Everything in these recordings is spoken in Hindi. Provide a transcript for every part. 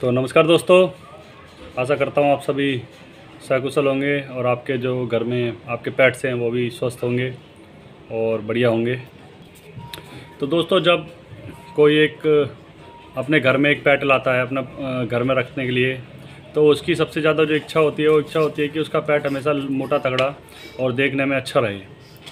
तो नमस्कार दोस्तों, आशा करता हूँ आप सभी सकुशल होंगे और आपके जो घर में आपके पेट्स हैं वो भी स्वस्थ होंगे और बढ़िया होंगे। तो दोस्तों, जब कोई एक अपने घर में एक पेट लाता है अपना घर में रखने के लिए, तो उसकी सबसे ज़्यादा जो इच्छा होती है वो इच्छा होती है कि उसका पेट हमेशा मोटा तगड़ा और देखने में अच्छा रहे।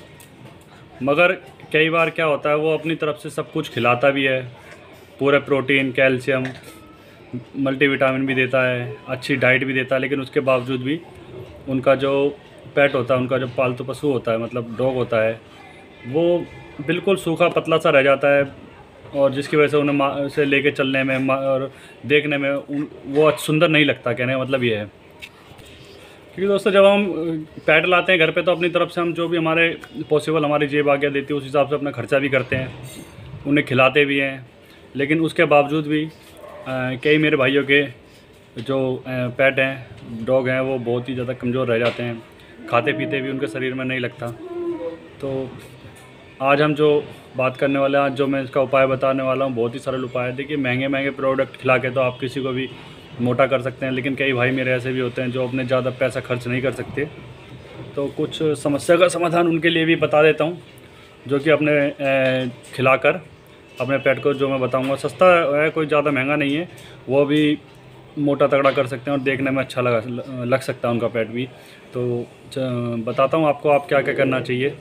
मगर कई बार क्या होता है, वो अपनी तरफ से सब कुछ खिलाता भी है, पूरे प्रोटीन, कैल्शियम, मल्टीविटामिन भी देता है, अच्छी डाइट भी देता है, लेकिन उसके बावजूद भी उनका जो पेट होता है, उनका जो पालतू पशु होता है, मतलब डॉग होता है, वो बिल्कुल सूखा पतला सा रह जाता है। और जिसकी वजह से उन्हें से लेके चलने में और देखने में वो सुंदर नहीं लगता। कहने का मतलब ये है, क्योंकि दोस्तों जब हम पेट लाते हैं घर पे, तो अपनी तरफ से हम जो भी हमारे पॉसिबल हमारी जेब आज्ञा देती है उस हिसाब से अपना खर्चा भी करते हैं, उन्हें खिलाते भी हैं। लेकिन उसके बावजूद भी कई मेरे भाइयों के जो पेट हैं, डॉग हैं, वो बहुत ही ज़्यादा कमज़ोर रह जाते हैं, खाते पीते भी उनके शरीर में नहीं लगता। तो आज हम जो बात करने वाले हैं, आज जो मैं इसका उपाय बताने वाला हूँ, बहुत ही सरल उपाय है। देखिए, महंगे प्रोडक्ट खिला के तो आप किसी को भी मोटा कर सकते हैं, लेकिन कई भाई मेरे ऐसे भी होते हैं जो अपने ज़्यादा पैसा खर्च नहीं कर सकते। तो कुछ समस्या का समाधान उनके लिए भी बता देता हूँ, जो कि अपने खिलाकर अपने पेट को, जो मैं बताऊंगा, सस्ता है, कोई ज़्यादा महंगा नहीं है, वो भी मोटा तगड़ा कर सकते हैं और देखने में अच्छा लग सकता है उनका पेट भी। तो बताता हूँ आपको आप क्या क्या करना चाहिए।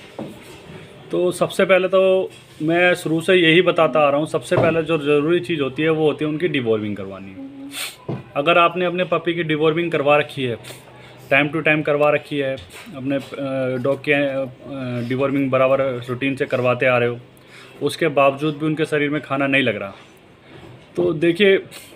तो सबसे पहले तो मैं शुरू से यही बताता आ रहा हूँ, सबसे पहले जो ज़रूरी चीज़ होती है वो होती है उनकी डिवॉर्मिंग करवानी। अगर आपने अपने पपी की डिवॉर्मिंग करवा रखी है, टाइम टू टाइम करवा रखी है, अपने डॉग के डिवॉर्मिंग बराबर रूटीन से करवाते आ रहे हो, उसके बावजूद भी उनके शरीर में खाना नहीं लग रहा, तो देखिए,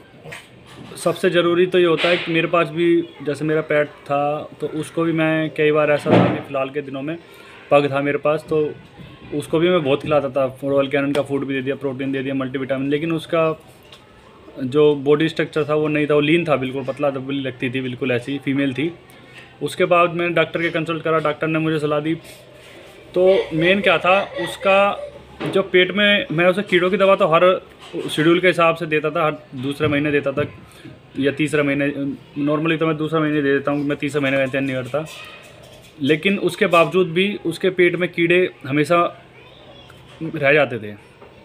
सबसे ज़रूरी तो ये होता है कि मेरे पास भी, जैसे मेरा पेट था तो उसको भी मैं कई बार ऐसा था कि फ़िलहाल के दिनों में पग था मेरे पास, तो उसको भी मैं बहुत खिलाता था, रॉयल कैनन का फूड भी दे दिया, प्रोटीन दे दिया, मल्टीविटामिन, लेकिन उसका जो बॉडी स्ट्रक्चर था वो नहीं था, वो लीन था, बिल्कुल पतला दबली लगती थी, बिल्कुल ऐसी फीमेल थी। उसके बाद मैंने डॉक्टर के कंसल्ट करा, डॉक्टर ने मुझे सलाह दी। तो मेन क्या था, उसका जो पेट में, मैं उसे कीड़ों की दवा तो हर शेड्यूल के हिसाब से देता था, हर दूसरे महीने देता था या तीसरे महीने, नॉर्मली तो मैं दूसरे महीने दे देता हूँ, मैं तीसरे महीने का इंतजार नहीं करता। लेकिन उसके बावजूद भी उसके पेट में कीड़े हमेशा रह जाते थे,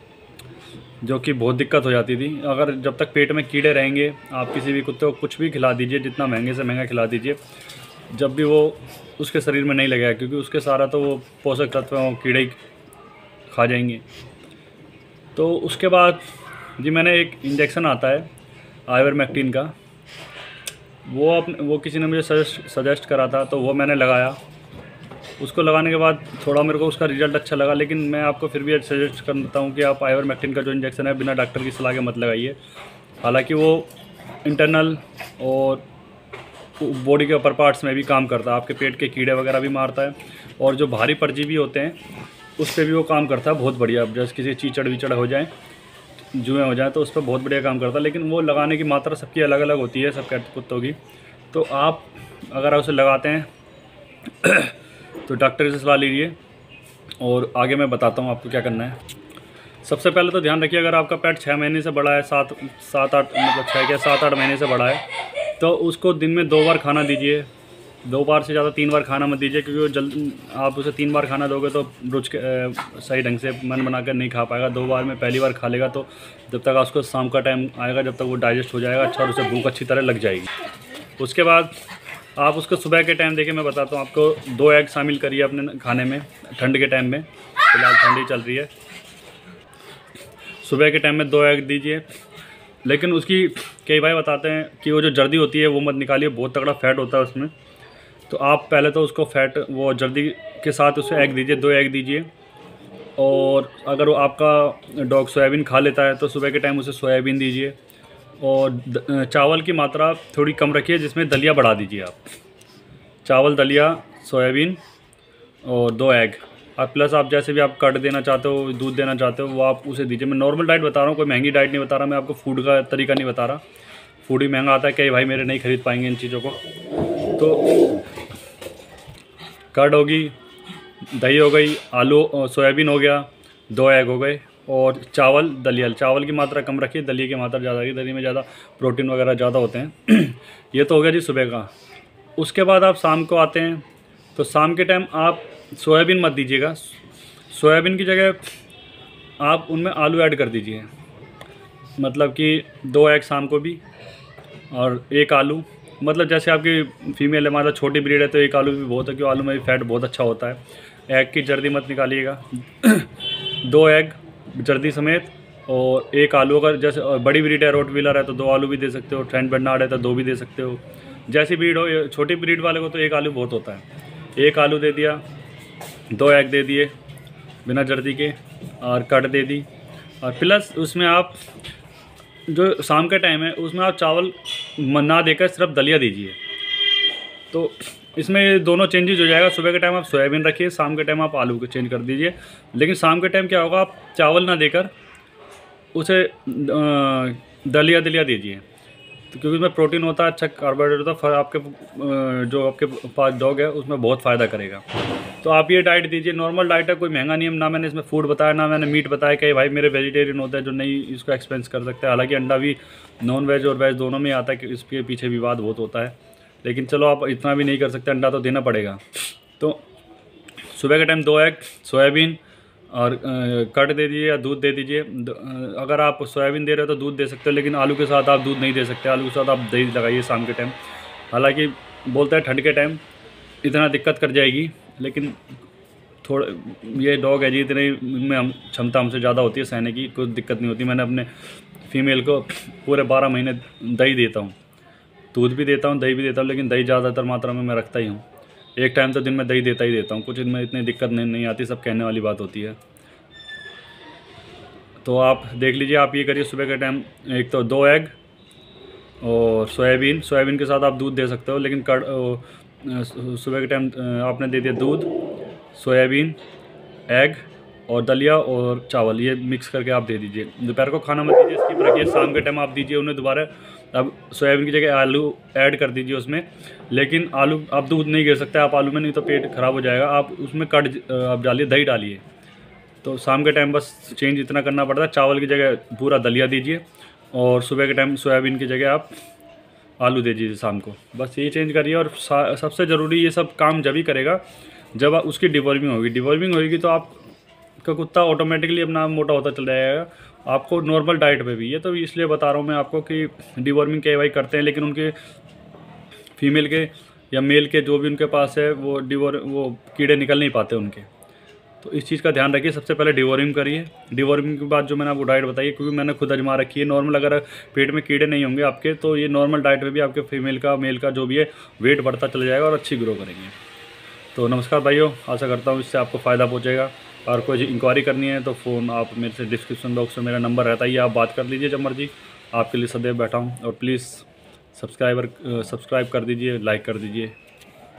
जो कि बहुत दिक्कत हो जाती थी। अगर जब तक पेट में कीड़े रहेंगे, आप किसी भी कुत्ते को कुछ भी खिला दीजिए, जितना महंगे से महंगा खिला दीजिए, जब भी वो उसके शरीर में नहीं लगेगा, क्योंकि उसके सारा तो वो पोषक तत्व वो कीड़े ही खा जाएंगे। तो उसके बाद जी मैंने एक इंजेक्शन आता है आइवरमेक्टिन का, वो किसी ने मुझे सजेस्ट करा था, तो वो मैंने लगाया। उसको लगाने के बाद थोड़ा मेरे को उसका रिज़ल्ट अच्छा लगा, लेकिन मैं आपको फिर भी सजेस्ट करता हूँ कि आप आइवरमेक्टिन का जो इंजेक्शन है बिना डॉक्टर की सलाह के मत लगाइए। हालांकि वो इंटरनल और बॉडी के अपर पार्ट्स में भी काम करता है, आपके पेट के कीड़े वगैरह भी मारता है, और जो भारी परजीवी होते हैं उस पर भी वो काम करता है बहुत बढ़िया। जैसे किसी चीचड़ विचड़ हो जाए, जुएँ हो जाए, तो उस पर बहुत बढ़िया काम करता है। लेकिन वो लगाने की मात्रा सबकी अलग अलग होती है, सब कुत्तों की। तो आप अगर उसे लगाते हैं तो डॉक्टर से सलाह लीजिए, और आगे मैं बताता हूँ आपको क्या करना है। सबसे पहले तो ध्यान रखिए, अगर आपका पेट 6 महीने से बड़ा है, 7-8 मतलब 6 या 7-8 महीने से बड़ा है, तो उसको दिन में 2 बार खाना दीजिए। 2 बार से ज़्यादा 3 बार खाना मत दीजिए, क्योंकि वो आप उसे 3 बार खाना दोगे तो रुच के सही ढंग से मन बनाकर नहीं खा पाएगा। 2 बार में पहली बार खा लेगा, तो जब तक उसको शाम का टाइम आएगा, जब तक वो डाइजेस्ट हो जाएगा अच्छा, और उसे भूख अच्छी तरह लग जाएगी। उसके बाद आप उसको सुबह के टाइम, देखिए मैं बताता हूँ आपको, 2 एग शामिल करिए अपने खाने में ठंड के टाइम में, फिलहाल ठंडी चल रही है। सुबह के टाइम में 2 एग दीजिए, लेकिन उसकी कई भाई बताते हैं कि वो जो जर्दी होती है वो मत निकालिए, बहुत तगड़ा फैट होता है उसमें। तो आप पहले तो उसको फैट, वो जर्दी के साथ उसे एग दीजिए, 2 एग दीजिए। और अगर वो आपका डॉग सोयाबीन खा लेता है तो सुबह के टाइम उसे सोयाबीन दीजिए। और चावल की मात्रा थोड़ी कम रखिए, जिसमें दलिया बढ़ा दीजिए आप। चावल, दलिया, सोयाबीन और 2 एग। आप प्लस आप जैसे भी आप कट देना चाहते हो, दूध देना चाहते हो, वो आप उसे दीजिए। मैं नॉर्मल डाइट बता रहा हूँ, कोई महंगी डाइट नहीं बता रहा, मैं आपको फूड का तरीका नहीं बता रहा। फूड ही महंगा आता है, कई भाई मेरे नहीं खरीद पाएंगे इन चीज़ों को। तो कर्ड होगी, दही हो गई, आलू सोयाबीन हो गया, 2 एग हो गए, और चावल दलिया, चावल की मात्रा कम रखिए, दलिया की मात्रा ज़्यादा रखिए, दलिया में ज़्यादा प्रोटीन वगैरह ज़्यादा होते हैं। ये तो हो गया जी सुबह का। उसके बाद आप शाम को आते हैं, तो शाम के टाइम आप सोयाबीन मत दीजिएगा। सोयाबीन की जगह आप उनमें आलू ऐड कर दीजिए, मतलब कि 2 एग शाम को भी और 1 आलू, मतलब जैसे आपकी फीमेल है, मतलब छोटी ब्रीड है तो 1 आलू भी बहुत है, क्योंकि आलू में भी फैट बहुत अच्छा होता है। एग की जर्दी मत निकालिएगा। 2 एग जर्दी समेत और 1 आलू, अगर जैसे बड़ी ब्रीड है, रोटवीलर है तो 2 आलू भी दे सकते हो, ट्रेंट बर्नार्ड है तो 2 भी दे सकते हो। जैसी ब्रीड हो, छोटी ब्रीड वाले को तो 1 आलू बहुत होता है। 1 आलू दे दिया, 2 एग दे दिए बिना जर्दी के, और कट दे दी। और प्लस उसमें आप जो शाम का टाइम है उसमें आप चावल ना देकर सिर्फ दलिया दीजिए, तो इसमें ये दोनों चेंजेस हो जाएगा। सुबह के टाइम आप सोयाबीन रखिए, शाम के टाइम आप आलू को चेंज कर दीजिए। लेकिन शाम के टाइम क्या होगा, आप चावल ना देकर उसे दलिया दीजिए, तो क्योंकि उसमें प्रोटीन होता है, अच्छा कार्बोहाइड्रेट होता है, आपके जो आपके पास डॉग है उसमें बहुत फ़ायदा करेगा। तो आप ये डाइट दीजिए, नॉर्मल डाइट है, कोई महंगा नहीं है। ना मैंने इसमें फूड बताया, ना मैंने मीट बताया कि भाई मेरे वेजिटेरियन होते हैं जो नहीं इसको एक्सपेंस कर सकते हैं। हालांकि अंडा भी नॉन वेज और वेज दोनों में आता है, कि इसके पीछे विवाद बहुत होता है, लेकिन चलो आप इतना भी नहीं कर सकते, अंडा तो देना पड़ेगा। तो सुबह के टाइम 2 एग, सोयाबीन और कट दे दीजिए या दूध दे दीजिए। अगर आप सोयाबीन दे रहे हो तो दूध दे सकते हो, लेकिन आलू के साथ आप दूध नहीं दे सकते। आलू के साथ आप दही लगाइए शाम के टाइम। हालांकि बोलते हैं ठंड के टाइम इतना दिक्कत कर जाएगी, लेकिन थोड़ा ये डॉग है जी, इतने में हम क्षमता हमसे ज़्यादा होती है सहने की, कोई दिक्कत नहीं होती। मैंने अपने फीमेल को पूरे 12 महीने दही देता हूँ, दूध भी देता हूँ, दही भी देता हूँ, लेकिन दही ज़्यादातर मात्रा में मैं रखता ही हूँ। एक टाइम तो दिन में दही देता ही देता हूँ, कुछ इनमें इतनी दिक्कत नहीं आती, सब कहने वाली बात होती है। तो आप देख लीजिए, आप ये करिए सुबह के टाइम, एक तो 2 एग और सोयाबीन के साथ आप दूध दे सकते हो, लेकिन सुबह के टाइम आपने दे दिया दूध, सोयाबीन, एग और दलिया और चावल, ये मिक्स करके आप दे दीजिए। दोपहर को खाना मत दीजिए, स्किप रखिए। शाम के टाइम आप दीजिए उन्हें दोबारा। अब सोयाबीन की जगह आलू ऐड कर दीजिए उसमें, लेकिन आलू आप दूध नहीं गिर सकते आप आलू में, नहीं तो पेट ख़राब हो जाएगा। आप उसमें आप डालिए, दही डालिए। तो शाम के टाइम बस चेंज इतना करना पड़ता है, चावल की जगह पूरा दलिया दीजिए, और सुबह के टाइम सोयाबीन की जगह आप आलू दे दीजिए शाम को। बस ये चेंज करिए। और सबसे ज़रूरी, ये सब काम जब ही करेगा जब उसकी डिवॉल्विंग होगी। डिवॉल्विंग होगी तो आपका कुत्ता ऑटोमेटिकली अपना मोटा होता चल जाएगा। आपको नॉर्मल डाइट पे भी, ये तो इसलिए बता रहा हूँ मैं आपको कि डिवॉर्मिंग के भाई करते हैं, लेकिन उनके फीमेल के या मेल के जो भी उनके पास है वो कीड़े निकल नहीं पाते उनके। तो इस चीज़ का ध्यान रखिए, सबसे पहले डिवॉर्मिंग करिए। डिवॉर्मिंग के बाद जो मैंने आपको डाइट बताई, क्योंकि मैंने खुद आजमा रखी है। नॉर्मल अगर पेट में कीड़े नहीं होंगे आपके, तो ये नॉर्मल डाइट में भी आपके फीमेल का मेल का जो भी है वेट बढ़ता चला जाएगा और अच्छी ग्रो करेंगे। तो नमस्कार भाइयों, आशा करता हूँ इससे आपको फ़ायदा पहुँचेगा। और कोई इंक्वायरी करनी है तो फ़ोन आप मेरे से डिस्क्रिप्शन बॉक्स में मेरा नंबर रहता है, आप बात कर लीजिए जब मर्जी, आपके लिए सदैव बैठा हूँ। और प्लीज़ सब्सक्राइब कर दीजिए, लाइक कर दीजिए।